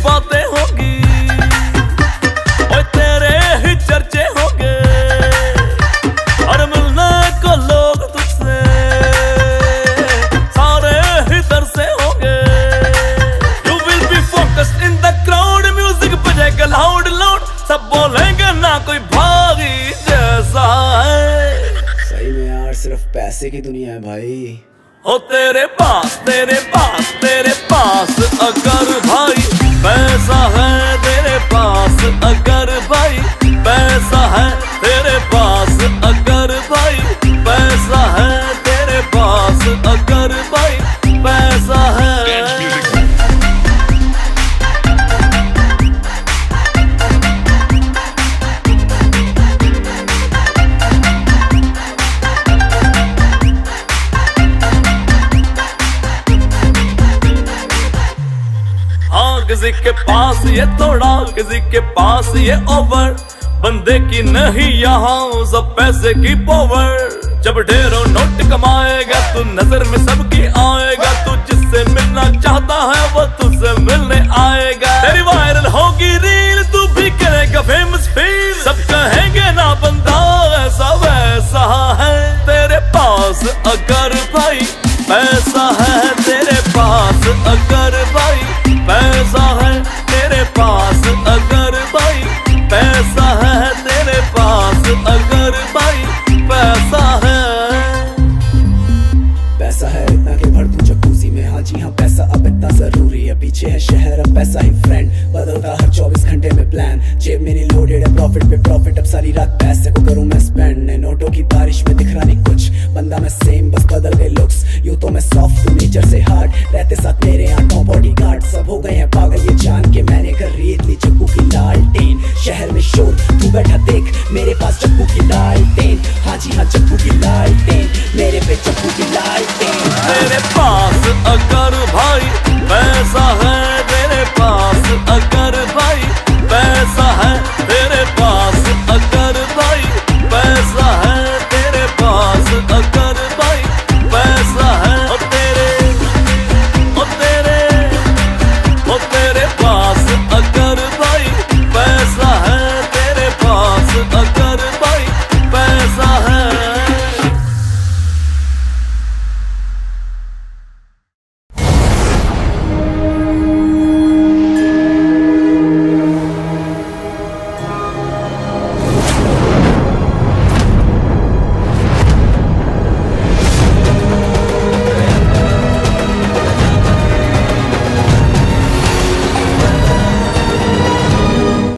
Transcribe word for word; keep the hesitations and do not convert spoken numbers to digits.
बातें होंगी, और तेरे ही चर्चे होंगे, और मिलने को लोग तुझसे सारे ही तरसे होंगे। You will be focused in the crowd, music बजेगा लाउड लाउड, सब बोलेंगे ना कोई भागी जैसा है। सही में यार सिर्फ पैसे की दुनिया है भाई। हो तेरे पास तेरे पास तेरे पास अगर भाई पैसा है, तेरे पास अगर भाई पैसा है, तेरे पास अगर भाई पैसा है, तेरे पास अगर भाई पैसा है। किसी के पास ये थोड़ा, किसी के पास ये ओवर, बंदे की नहीं यहाँ सब पैसे की पावर। जब ढेरों नोट कमाएगा तू नजर में सबकी आएगा, तू जिससे मिलना चाहता है वो तुझसे मिलने आएगा। तेरी वायरल होगी रील, तू भी करेगा फेमस फील, सब कहेंगे ना बंदा ऐसा वैसा है। तेरे पास अगर भाई पैसा है, तेरे पास अगर भाई पैसा है, तेरे पास अगर भाई पैसा है, तेरे पास अगर भाई पैसा है। पैसा है इतना कि भर दूं जकूज़ी में, हाँ जी हाँ पैसा अब इतना जरूरी है। पीछे है शहर अब पैसा ही फ्रेंड, बदलता हर चौबीस घंटे में प्लान। जेब मेरी लोडेड है प्रॉफिट पे प्रॉफिट, अब सारी रात पैसे को करूं मैं स्पेंड। नोटों की बारिश में दिख रहा नहीं कुछ, बंदा मैं सेम बस बदल गए लुक्स। यूं तो मैं सॉफ्ट हूं नेचर से हार्ड, रहते साथ मेरे आंटों बॉडी गार्ड। सब हो गए हैं पागल ये जान के मैंने खरीद ली चक्कू की लालटेन। शहर में शोर तू बैठा देख, मेरे पास चक्कू की लालटेन, हाँ जी हाँ चक्कू की लालटेन, मेरे पे चक्कू